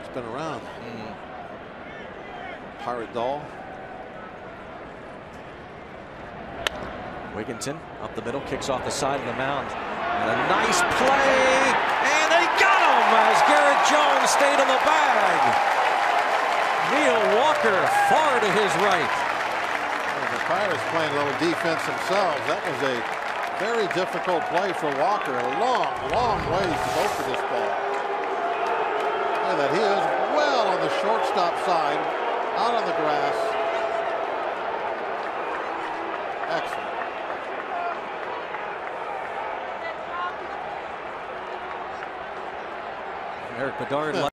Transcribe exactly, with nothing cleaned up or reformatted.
been around. Mm. Pirate doll. Wigginton up the middle, kicks off the side of the mound. And a nice play, and they got him as Garrett Jones stayed in the bag. Neil Walker far to his right. Well, the Pirates playing a little defense themselves. That was a very difficult play for Walker. A long, long ways to go for this ball. Look at that. He is well on the shortstop side, out on the grass. Excellent. Eric Bedard